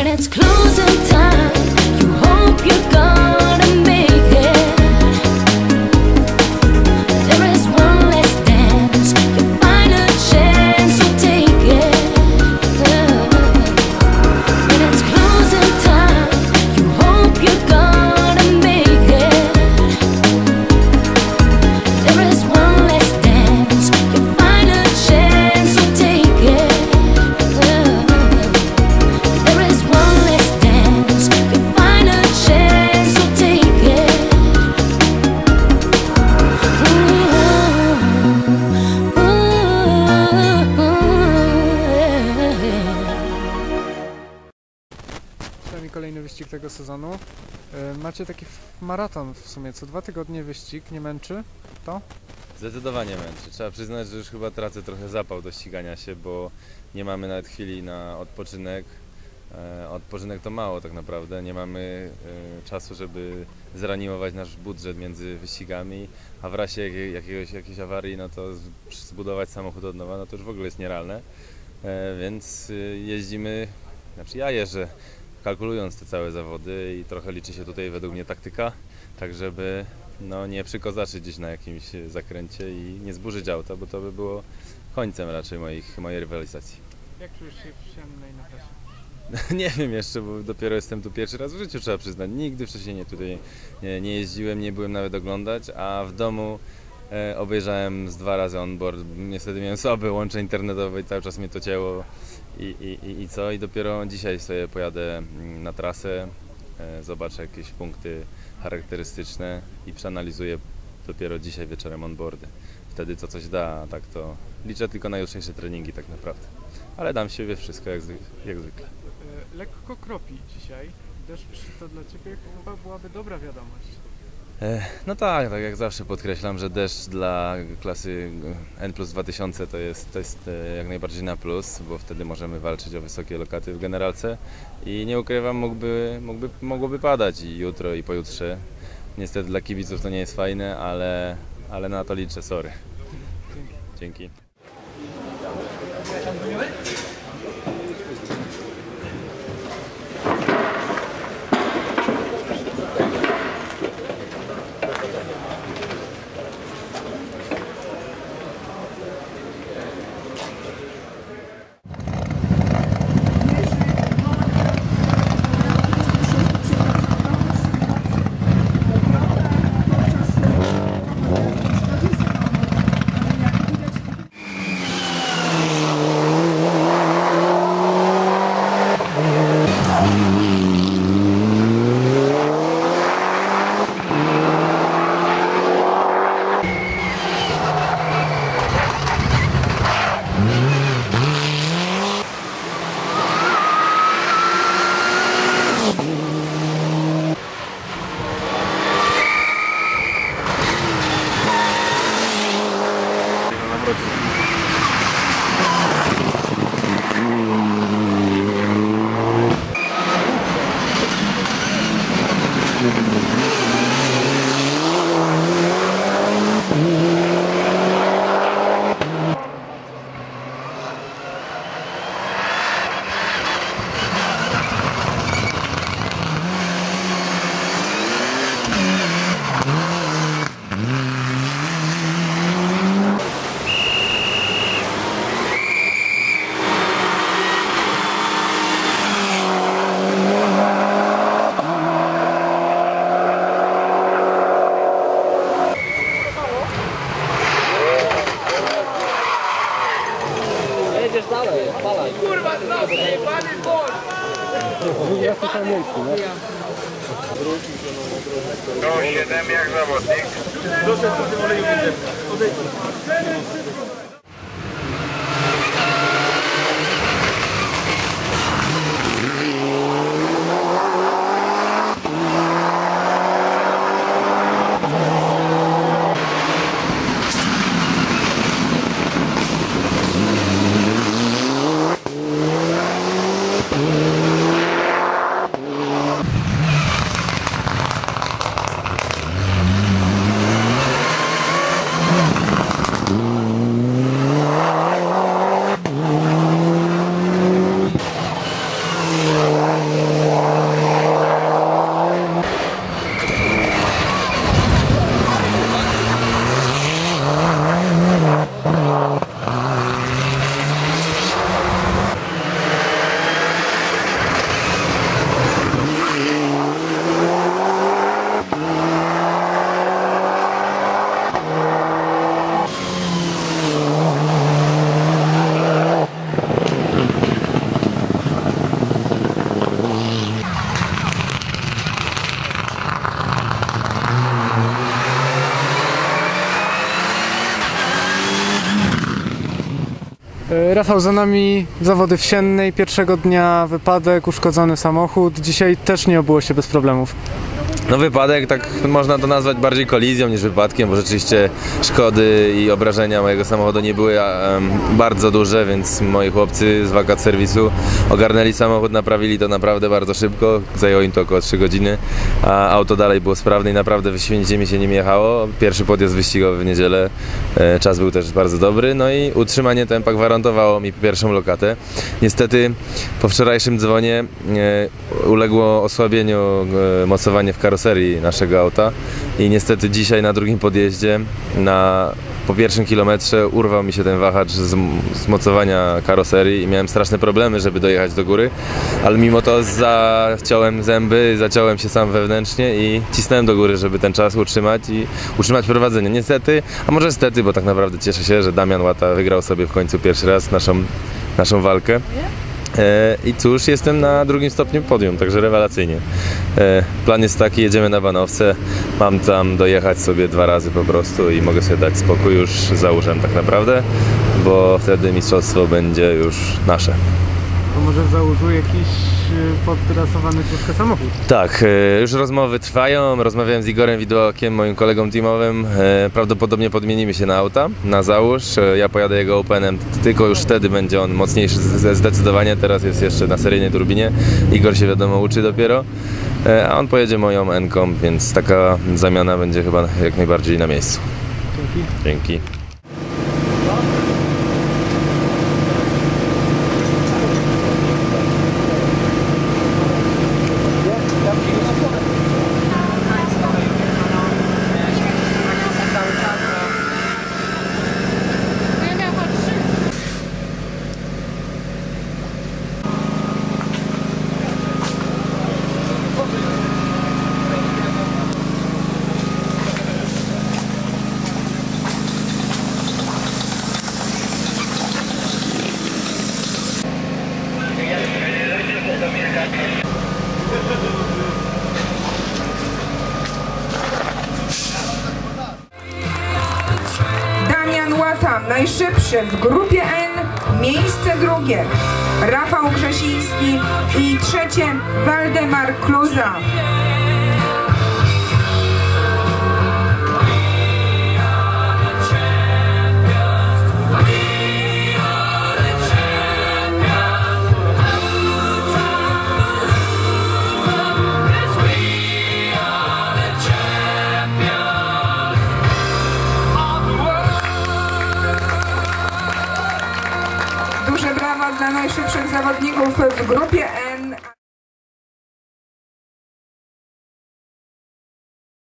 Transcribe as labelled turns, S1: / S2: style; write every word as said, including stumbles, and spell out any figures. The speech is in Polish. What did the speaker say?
S1: When it's closing time, you hope you're gonna make it. There is one last dance, your final chance, so take it. When it's closing time, you hope you're gonna make it. There is one last dance, your final chance, so take it. There is one last dance, your final chance, so take it.
S2: Przed nami kolejny wyścig tego sezonu. E, Macie taki f- maraton w sumie, co dwa tygodnie wyścig, nie męczy to?
S3: Zdecydowanie męczy. Trzeba przyznać, że już chyba tracę trochę zapał do ścigania się, bo nie mamy nawet chwili na odpoczynek. E, Odpoczynek to mało tak naprawdę. Nie mamy e, czasu, żeby zreanimować nasz budżet między wyścigami, a w razie jakiej- jakiegoś, jakiejś awarii, no to z- zbudować samochód od nowa, no to już w ogóle jest nierealne. E, Więc e, jeździmy, znaczy ja jeżdżę kalkulując te całe zawody i trochę liczy się tutaj według mnie taktyka, tak żeby no, nie przykozaczyć gdzieś na jakimś zakręcie i nie zburzyć auta, bo to by było końcem raczej moich, mojej rywalizacji.
S2: Jak czujesz się w ciemnej na trasie?
S3: Nie wiem jeszcze, bo dopiero jestem tu pierwszy raz w życiu, trzeba przyznać. Nigdy wcześniej nie, tutaj nie, nie jeździłem, nie byłem nawet oglądać, a w domu e, obejrzałem z dwa razy onboard. Niestety miałem słabe łącze internetowe i cały czas mnie to cięło. I, i, i, I co? I dopiero dzisiaj sobie pojadę mm, na trasę, e, zobaczę jakieś punkty charakterystyczne i przeanalizuję dopiero dzisiaj wieczorem onboardy. Wtedy to coś da, a tak to liczę tylko na jutrzejsze treningi tak naprawdę. Ale dam siebie wszystko jak, zwy- jak zwykle.
S2: E, Lekko kropi dzisiaj. Deszcz to dla Ciebie chyba byłaby dobra wiadomość.
S3: E, No tak, tak jak zawsze podkreślam, że deszcz dla klasy N plus dwa tysiące to jest, to jest e, jak najbardziej na plus, bo wtedy możemy walczyć o wysokie lokaty w generalce i nie ukrywam, mógłby, mógłby, mogłoby padać i jutro i pojutrze. Niestety dla kibiców to nie jest fajne, ale, ale na to liczę, sorry. Dzięki.
S4: sto siedem jak zawodnik.
S1: Ooh.
S2: E, Rafał, za nami zawody wsiennej, pierwszego dnia wypadek, uszkodzony samochód. Dzisiaj też nie obyło się bez problemów.
S3: No wypadek, tak można to nazwać bardziej kolizją niż wypadkiem, bo rzeczywiście szkody i obrażenia mojego samochodu nie były um, bardzo duże, więc moi chłopcy z wakat serwisu ogarnęli samochód, naprawili to naprawdę bardzo szybko, zajęło im to około trzy godziny, a auto dalej było sprawne i naprawdę wyśmienicie mi się nim jechało. Pierwszy podjazd wyścigowy w niedzielę, e, czas był też bardzo dobry, no i utrzymanie tempa gwarantowało mi pierwszą lokatę. Niestety po wczorajszym dzwonie e, uległo osłabieniu e, mocowanie w karoserii naszego auta i niestety dzisiaj na drugim podjeździe na, po pierwszym kilometrze urwał mi się ten wahacz z, z mocowania karoserii i miałem straszne problemy, żeby dojechać do góry, ale mimo to zaciąłem zęby, zaciąłem się sam wewnętrznie i cisnąłem do góry, żeby ten czas utrzymać i utrzymać prowadzenie. Niestety, a może stety, bo tak naprawdę cieszę się, że Damian Łata wygrał sobie w końcu pierwszy raz naszą, naszą walkę. I cóż, jestem na drugim stopniu podium, także rewelacyjnie. Plan jest taki, jedziemy na Banowce, mam tam dojechać sobie dwa razy po prostu i mogę sobie dać spokój już za uszem tak naprawdę, bo wtedy mistrzostwo będzie już nasze.
S2: To może w Załużu jakiś podtrasowany troszkę samochód?
S3: Tak, już rozmowy trwają, rozmawiałem z Igorem Widłakiem, moim kolegą teamowym, prawdopodobnie podmienimy się na auta, na Załóż, ja pojadę jego Openem, tylko już wtedy będzie on mocniejszy zdecydowanie, teraz jest jeszcze na seryjnej turbinie, Igor się wiadomo uczy dopiero, a on pojedzie moją Enką, więc taka zamiana będzie chyba jak najbardziej na miejscu.
S2: Dzięki.
S3: Dzięki.
S5: Damian Łata, najszybszy w grupie N, miejsce drugie. Rafał Grzesiński i trzecie Waldemar Kluza. Duże brawa dla najszybszych zawodników w grupie E.